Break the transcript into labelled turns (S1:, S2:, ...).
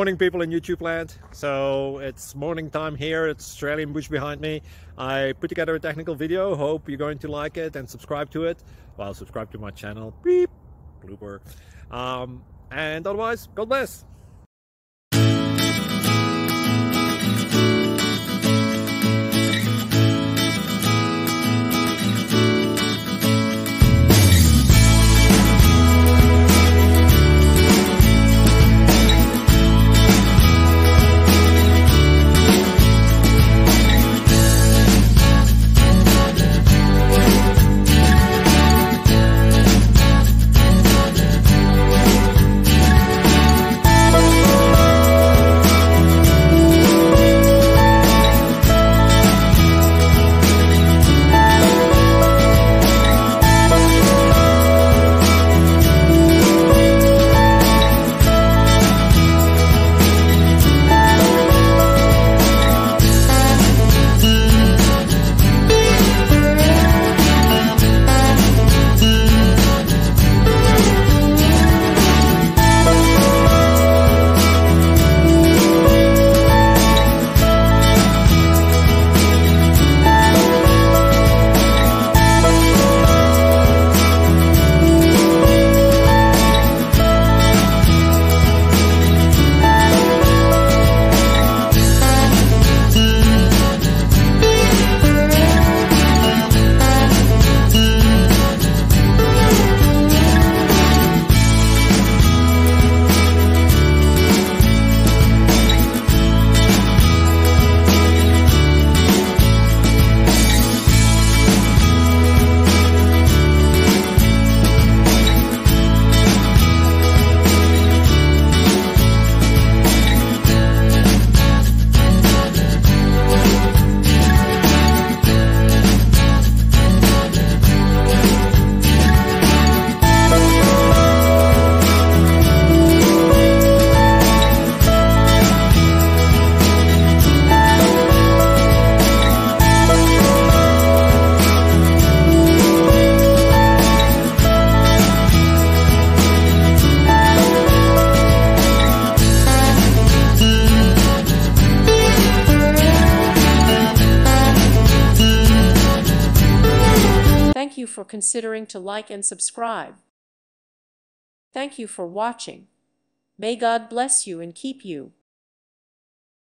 S1: Morning, people in YouTube land. So it's morning time here. It's Australian bush behind me. I put together a technical video. Hope you're going to like it and subscribe to it. Well, subscribe to my channel. Beep. Blooper. And otherwise, God bless.
S2: Thank you for considering to like and subscribe. Thank you for watching. May God bless you and keep you.